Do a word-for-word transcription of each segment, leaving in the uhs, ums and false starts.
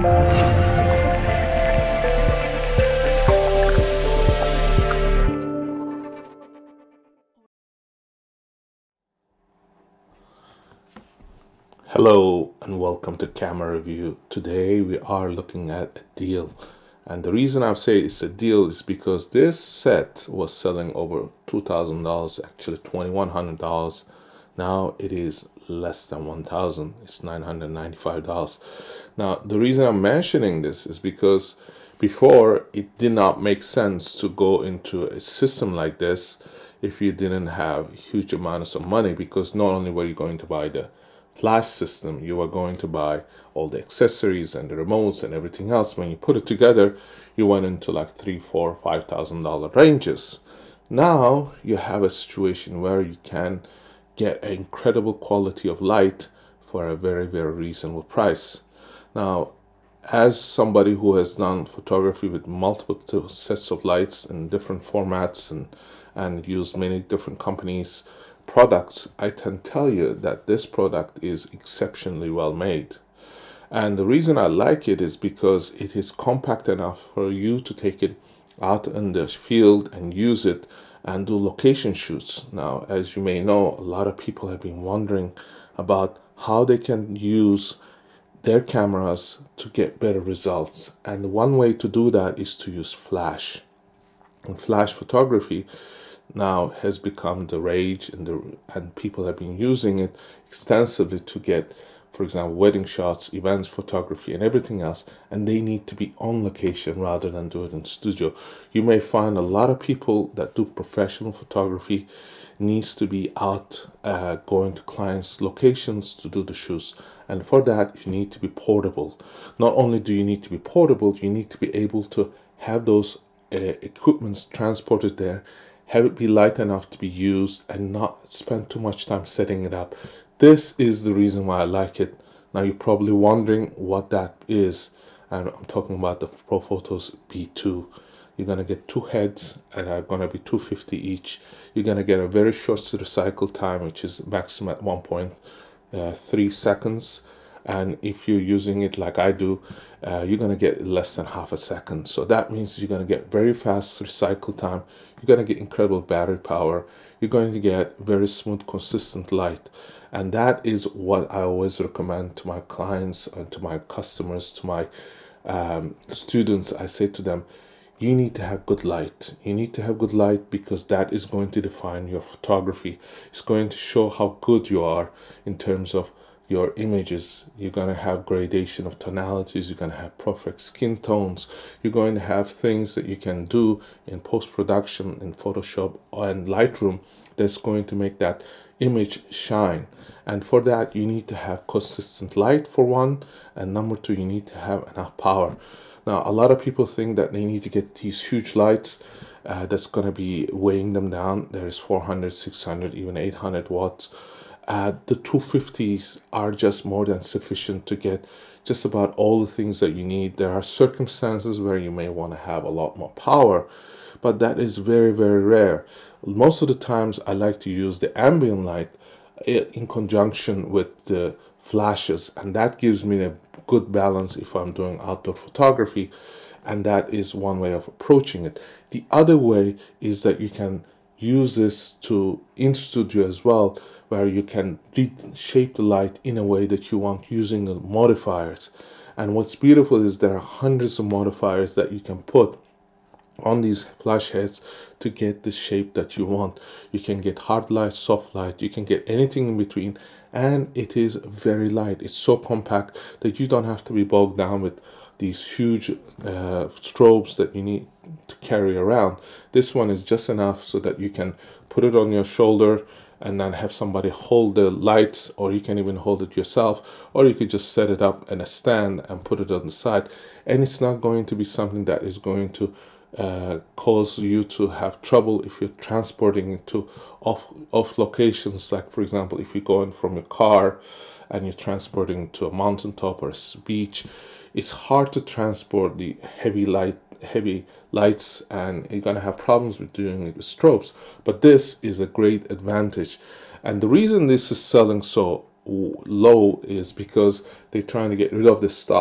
Hello and welcome to Camera Review. Today we are looking at a deal, and the reason I say it's a deal is because this set was selling over two thousand dollars, actually twenty-one hundred dollars. Now it is less than one thousand dollars. It's nine hundred ninety-five dollars. Now the reason I'm mentioning this is because before it did not make sense to go into a system like this if you didn't have huge amounts of money, because not only were you going to buy the flash system, you are going to buy all the accessories and the remotes and everything else. When you put it together, you went into like three, four, five thousand dollar ranges. Now you have a situation where you can get an incredible quality of light for a very, very reasonable price. Now, as somebody who has done photography with multiple sets of lights in different formats and and used many different companies' products, I can tell you that this product is exceptionally well made. And the reason I like it is because it is compact enough for you to take it out in the field and use it and do location shoots. Now, as you may know, a lot of people have been wondering about how they can use their cameras to get better results. And one way to do that is to use flash. And flash photography now has become the rage, and the and people have been using it extensively to get, for example, wedding shots, events photography, and everything else, and they need to be on location rather than do it in studio. You may find a lot of people that do professional photography needs to be out uh, going to clients' locations to do the shoots, and for that you need to be portable. Not only do you need to be portable, you need to be able to have those uh, equipments transported there, have it be light enough to be used, and not spend too much time setting it up. This is the reason why I like it. Now you're probably wondering what that is, and I'm talking about the Profotos B two. You're gonna get two heads and are gonna be two hundred fifty each. You're gonna get a very short recycle time, which is maximum at one point three seconds. And if you're using it like I do, uh, you're going to get less than half a second. So that means you're going to get very fast recycle time. You're going to get incredible battery power. You're going to get very smooth, consistent light. And that is what I always recommend to my clients and to my customers, to my um, students. I say to them, you need to have good light. You need to have good light because that is going to define your photography. It's going to show how good you are in terms of your images. You're going to have gradation of tonalities. You're going to have perfect skin tones. You're going to have things that you can do in post-production in Photoshop and Lightroom that's going to make that image shine. And for that, you need to have consistent light for one, and number two, you need to have enough power. Now, a lot of people think that they need to get these huge lights uh, that's going to be weighing them down. There is four hundred, six hundred, even eight hundred watts. Uh, the two fifties are just more than sufficient to get just about all the things that you need. There are circumstances where you may want to have a lot more power, but that is very, very rare. Most of the times I like to use the ambient light in conjunction with the flashes, and that gives me a good balance if I'm doing outdoor photography, and that is one way of approaching it. The other way is that you can use this to in studio as well, where you can shape the light in a way that you want using the modifiers. And what's beautiful is there are hundreds of modifiers that you can put on these flash heads to get the shape that you want. You can get hard light, soft light, you can get anything in between, and it is very light. It's so compact that you don't have to be bogged down with these huge uh, strobes that you need to carry around. This one is just enough so that you can put it on your shoulder and then have somebody hold the lights, or you can even hold it yourself, or you could just set it up in a stand and put it on the side, and it's not going to be something that is going to uh, cause you to have trouble if you're transporting it to off, off locations. Like, for example, if you're going from your car and you're transporting to a mountaintop or a beach, it's hard to transport the heavy light heavy lights, and you're gonna have problems with doing it with strobes. But this is a great advantage, and the reason this is selling so low is because they're trying to get rid of the stock.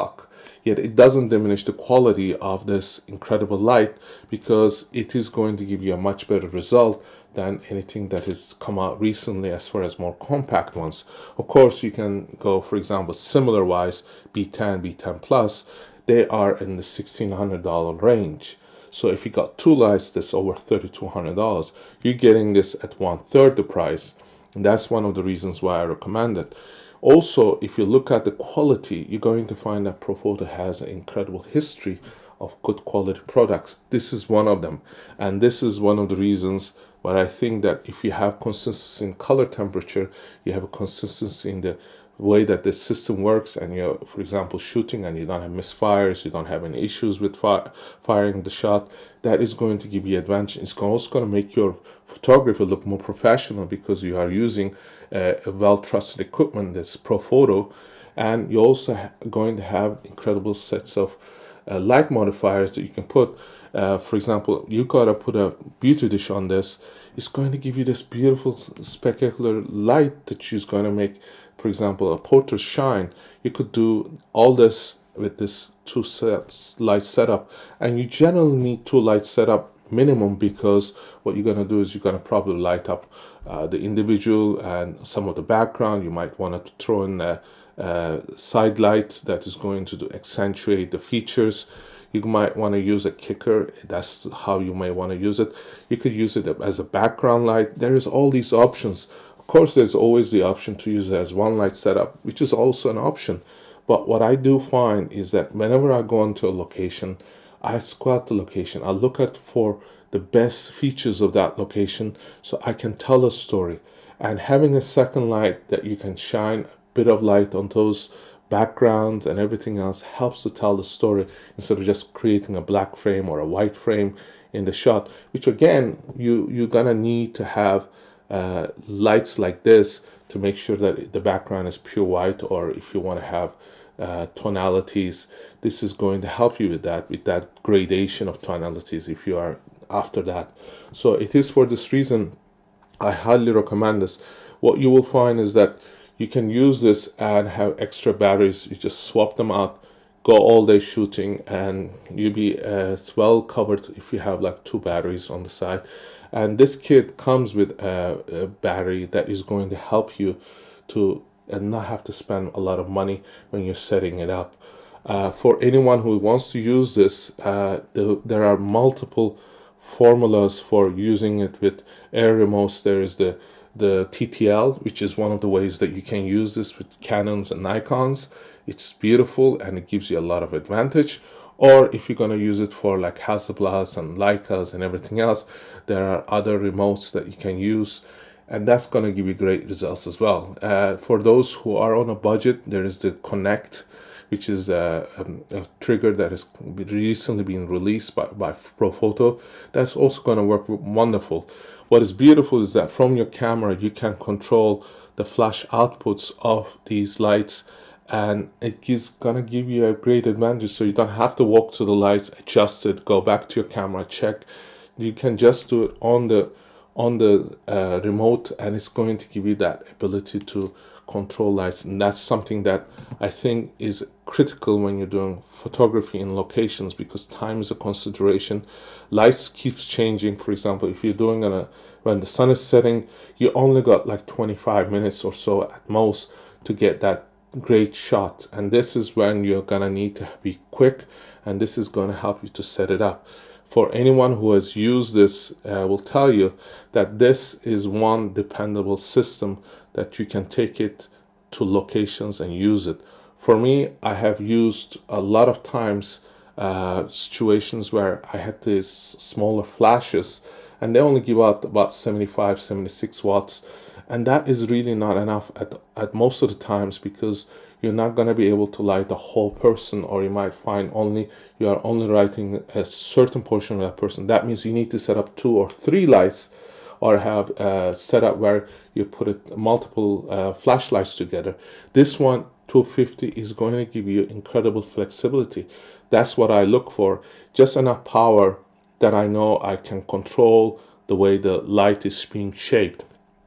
yet it doesn't diminish the quality of this incredible light, because it is going to give you a much better result than anything that has come out recently as far as more compact ones. Of course, you can go, for example, similar wise, B ten, B ten Plus, they are in the sixteen hundred dollar range. So if you got two lights that's over thirty-two hundred dollars, you're getting this at one third the price. And that's one of the reasons why I recommend it. Also, if you look at the quality, you're going to find that Profoto has an incredible history of good quality products. This is one of them. And this is one of the reasons why I think that if you have consistency in color temperature, you have a consistency in the way that the system works, and you're, for example, shooting and you don't have misfires, you don't have any issues with fi firing the shot, that is going to give you advantage. It's also going to make your photography look more professional, because you are using uh, a well-trusted equipment that's Profoto, and you're also going to have incredible sets of uh, light modifiers that you can put. Uh, for example, you gotta put a beauty dish on this. It's going to give you this beautiful spectacular light that is going to make, for example, a portrait shine. You could do all this with this two sets light setup, and you generally need two light setup minimum, because what you're going to do is you're going to probably light up uh, the individual and some of the background. You might want to throw in a, a side light that is going to do, accentuate the features. You might want to use a kicker. That's how you may want to use it. You could use it as a background light. There is all these options. Of course, there's always the option to use it as one light setup, which is also an option. But what I do find is that whenever I go into a location, I scout the location. I look at for the best features of that location, so I can tell a story. And having a second light that you can shine a bit of light on those backgrounds and everything else helps to tell the story, instead of just creating a black frame or a white frame in the shot, which again, you, you're gonna need to have uh, lights like this to make sure that the background is pure white, or if you want to have uh, tonalities, this is going to help you with that, with that gradation of tonalities if you are after that. So it is for this reason I highly recommend this. What you will find is that you can use this and have extra batteries. You just swap them out, go all day shooting, and you'll be uh, well covered if you have like two batteries on the side. And this kit comes with a, a battery that is going to help you to and not have to spend a lot of money when you're setting it up. Uh, for anyone who wants to use this, uh, the, there are multiple formulas for using it with air remotes. There is the the T T L, which is one of the ways that you can use this with Canons and Nikons. It's beautiful and it gives you a lot of advantage. Or if you're going to use it for like Hasselblads and Leicas and everything else, there are other remotes that you can use, and that's going to give you great results as well. Uh, for those who are on a budget, there is the Connect, which is a, a, a trigger that has recently been released by, by Profoto. That's also going to work wonderful. What is beautiful is that from your camera, you can control the flash outputs of these lights, and it is going to give you a great advantage. So you don't have to walk to the lights, adjust it, go back to your camera, check. You can just do it on the on the uh, remote, and it's going to give you that ability to control lights. And that's something that I think is critical when you're doing photography in locations, because time is a consideration. Lights keeps changing. For example, if you're doing on a when the sun is setting, you only got like twenty-five minutes or so at most to get that great shot, and this is when you're gonna need to be quick, and this is going to help you to set it up. For anyone who has used this, uh, will tell you that this is one dependable system that you can take it to locations and use it. For me, I have used a lot of times uh, situations where I had these smaller flashes, and they only give out about seventy-five, seventy-six watts, and that is really not enough at, at most of the times, because you're not going to be able to light the whole person, or you might find only you are only lighting a certain portion of that person. That means you need to set up two or three lights, or have a setup where you put it multiple uh, flashlights together. This one, two fifty, is going to give you incredible flexibility. That's what I look for. Just enough power that I know I can control the way the light is being shaped.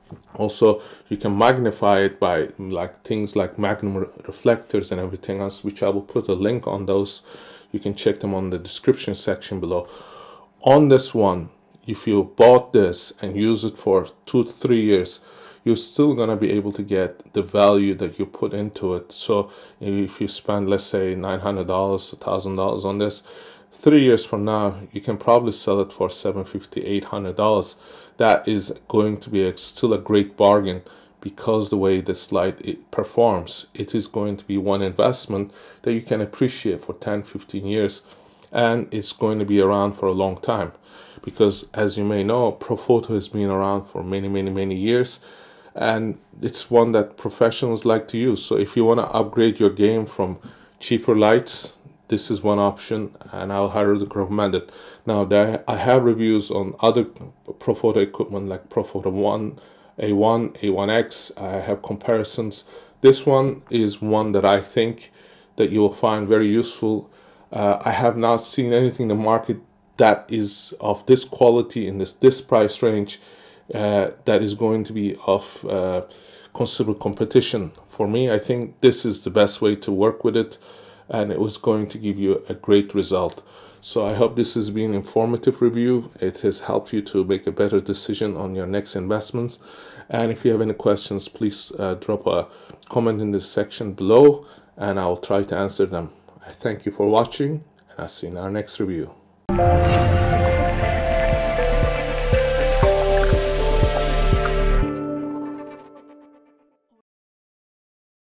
Also, you can magnify it by like things like magnum re reflectors and everything else, which I will put a link on those. You can check them on the description section below. On this one, if you bought this and use it for two to three years, you're still going to be able to get the value that you put into it. So if you spend, let's say, nine hundred dollars, one thousand dollars on this, three years from now, you can probably sell it for seven hundred fifty dollars, eight hundred dollars. That is going to be a, still a great bargain, because the way this light it performs, it is going to be one investment that you can appreciate for ten, fifteen years, and it's going to be around for a long time. Because as you may know, Profoto has been around for many, many, many years, and it's one that professionals like to use. So if you want to upgrade your game from cheaper lights, this is one option, and I'll highly recommend it. Now, there I have reviews on other Profoto equipment like Profoto one, A one, A one X. I have comparisons. This one is one that I think that you will find very useful. Uh, I have not seen anything in the market that is of this quality in this this price range, uh, that is going to be of uh, considerable competition. For me, I think this is the best way to work with it, and it was going to give you a great result. So I hope this has been an informative review. It has helped you to make a better decision on your next investments. And if you have any questions, please uh, drop a comment in this section below, and I'll try to answer them. I thank you for watching, and I'll see you in our next review.